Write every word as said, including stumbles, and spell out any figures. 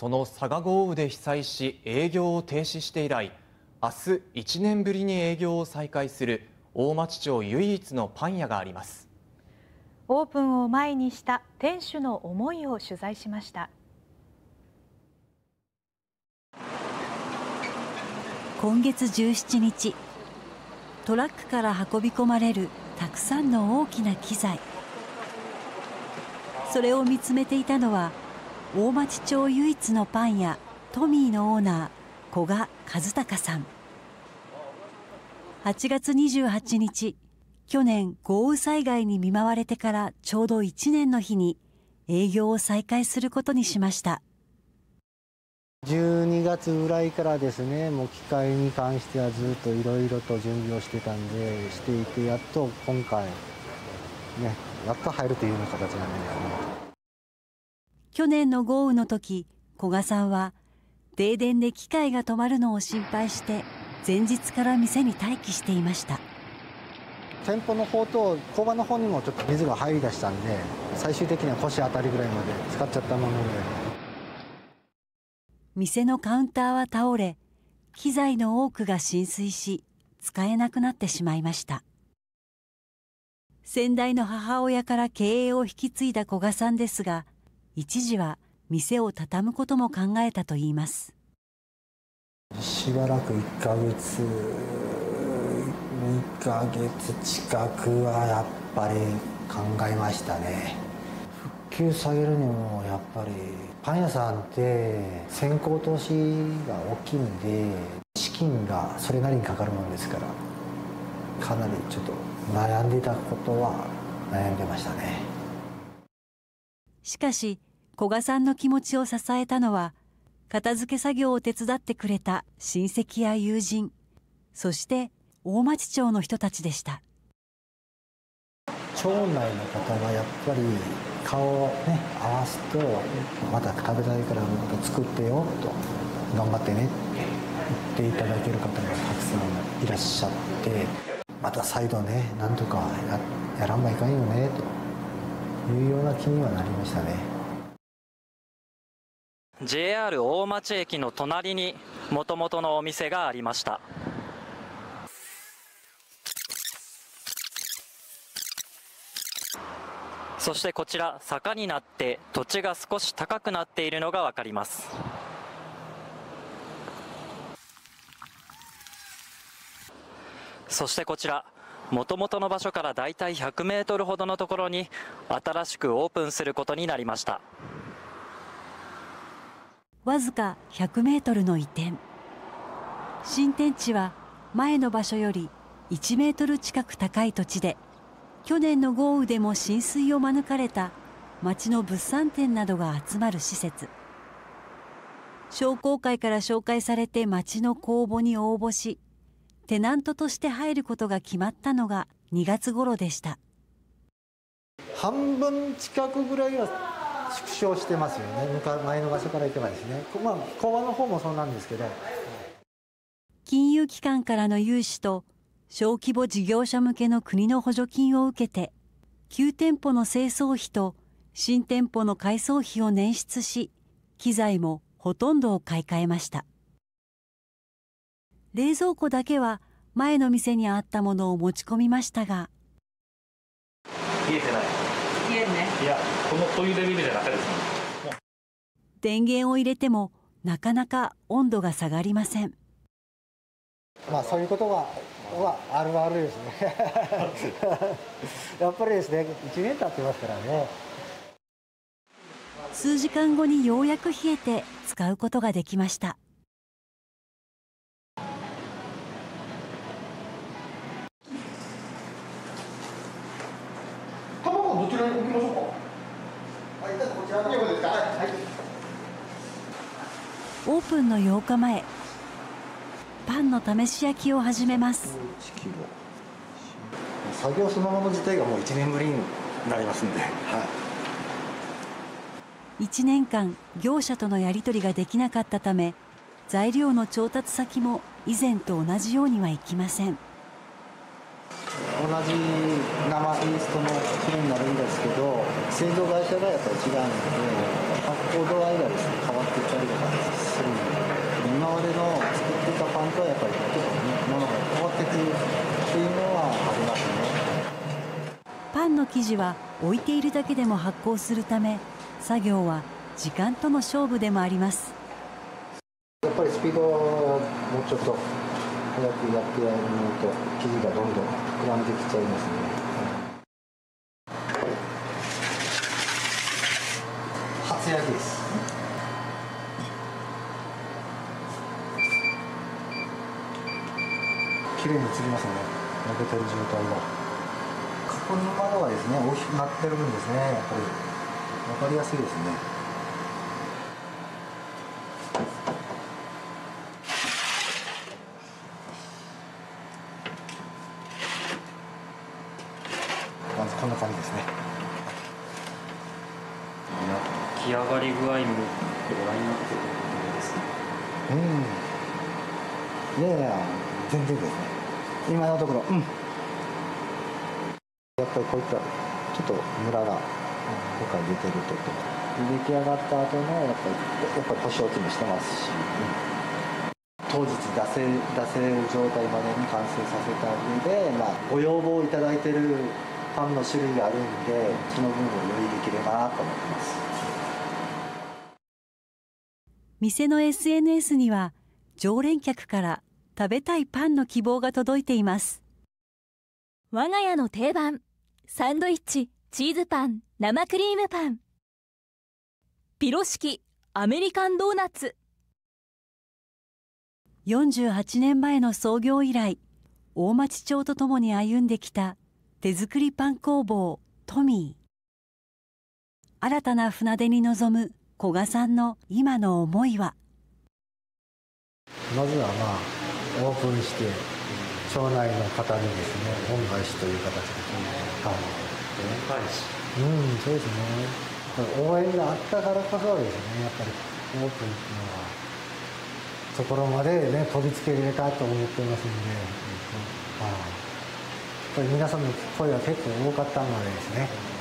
その佐賀豪雨で被災し営業を停止して以来、明日いちねんぶりに営業を再開する大町町唯一のパン屋があります。 オープンを前にした店主の思いを取材しました。 今月じゅうしちにち、トラックから運び込まれるたくさんの大きな機材。それを見つめていたのは大町町唯一のパン屋トミーのオーナー古賀和孝さん。はちがつにじゅうはちにち、去年豪雨災害に見舞われてからちょうどいちねんの日に営業を再開することにしました。 じゅうにがつぐらいからですね、もう機械に関してはずっといろいろと準備をしてたんで、していて、やっと今回、ね、やっと入るというような形なんですね。 去年の豪雨の時、古賀さんは停電で機械が止まるのを心配して前日から店に待機していました。 店舗の方と工場の方にもちょっと水が入りだしたんで、最終的には腰あたりぐらいまで使っちゃったもので、 店のカウンターは倒れ、機材の多くが浸水し使えなくなってしまいました。先代の母親から経営を引き継いだ古賀さんですが、一時は店を畳むことも考えたといいます。 しばらくいっかげつにかげつ近くはやっぱり考えましたね。復旧下げるにもやっぱりパン屋さんって先行投資が大きいんで、資金がそれなりにかかるものですから、かなりちょっと悩んでいたことは悩んでましたね。 しかし古賀さんの気持ちを支えたのは、片付け作業を手伝ってくれた親戚や友人、そして大町町の人たちでした。 町内の方がやっぱり顔をね合わすと、また食べたいからまた作ってよと、頑張ってねって言っていただける方がたくさんいらっしゃって、また再度ねなんとか や, やらんばいかんよねというような気にはなりましたね。 ジェイアール 大町駅の隣にもともとのお店がありました。そしてこちら、坂になって土地が少し高くなっているのが分かります。そしてこちら、もともとの場所からだいたいひゃくメートルほどのところに新しくオープンすることになりました。 わずかひゃくメートルの移転。新天地は前の場所よりいちメートル近く高い土地で、去年の豪雨でも浸水を免れた町の物産展などが集まる施設。商工会から紹介されて町の公募に応募し、テナントとして入ることが決まったのがにがつ頃でした。 半分近くぐらいは縮小してますよね。前の場所から行けばですね、まあ、工場の方もそうなんですけど、 金融機関からの融資と小規模事業者向けの国の補助金を受けて、旧店舗の清掃費と新店舗の改装費を捻出し、機材もほとんどを買い替えました。冷蔵庫だけは前の店にあったものを持ち込みましたが、 冷えてない。冷えるね。いや、このこういうレベルじゃなかったですね。 電源を入れてもなかなか温度が下がりません。 まあそういうことははあるあるですね。やっぱりですね、いちねん経ってますからね。 数時間後にようやく冷えて使うことができました。 卵どちらに置きましょうか。はい、こちらの方ですか。はい。 オープンのようかまえ、パンの試し焼きを始めます。 作業そのもの自体がもういちねんぶりになりますんで、はい、 いちねんかん業者とのやり取りができなかったため、材料の調達先も以前と同じようにはいきません。 同じ生イーストの種類になるんですけど、製造会社がやっぱり違うので、発酵度合いがですね変わっていったりだとパンの生地は置いているだけでも発酵するため、作業は時間との勝負でもあります。 やっぱりスピードをもうちょっと早くやってやるのと生地がどんどん膨らんできちゃいますね。初焼きです。綺麗に映りますね。焼けてる状態が。ここの窓はですね、大きくなってるんですね。やっぱり分かりやすいですね。まずこんな感じですね。 焼き上がり具合もご覧になっているところですね。 うん。いやいや、全然ですね。今のところ、うん。やっぱりこういったちょっとムラがどっかに出てるとか、出来上がった後のやっぱりやっぱり腰落ちもしてますし、うん、当日出せ出せる状態までに完成させた上で、まあご要望いただいてるパンの種類があるんで、その分を用意できればなと思ってます。 店の エスエヌエス には常連客から食べたいパンの希望が届いています。 我が家の定番、サンドイッチ、チーズパン、生クリームパン、ピロ式アメリカンドーナツ。 よんじゅうはちねんまえの創業以来、大町町とともに歩んできた手作りパン工房トミー。新たな船出に臨む古賀さんの今の思いは。 まずはまあオープンして町内の方にですね、恩返しという形で、はい、 恩返し。 うん、そうですね。応援があったからこそですね、やっぱりオープンっていうのはところまでね飛びつけれたと思ってますんで、うん、はい、やっぱり皆さんの声は結構多かったのでですね。